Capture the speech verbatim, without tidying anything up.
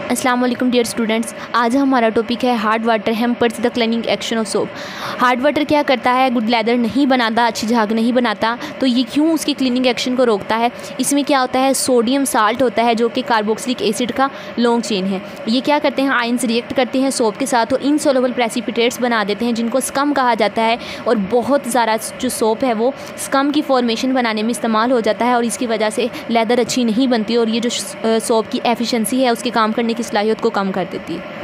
अस्सलाम वालेकुम dear students. आज हमारा टॉपिक है hard water hampers the cleaning action of soap. Hard water क्या करता है? गुड लेदर नहीं बनाता, अच्छी झाग नहीं बनाता, तो ये क्यों उसकी क्लीनिंग एक्शन को रोकता है? इसमें क्या होता है, सोडियम साल्ट होता है जो कि कार्बोक्सिलिक एसिड का लॉन्ग चेन है। ये क्या करते हैं, आयंस रिएक्ट करते हैं सोप के साथ और इनसोल्युबल प्रेसिपिटेट्स बना देते हैं जिनको स्कम कहा जाता है। और बहुत सारा जो सोप है वो स्कम की फॉर्मेशन बनाने में इस्तेमाल हो जाता है और इसकी वजह से लेदर अच्छी नहीं बनती और ये जो सोप की एफिशिएंसी है उसके काम करने की सलाहियत को कम कर देती है।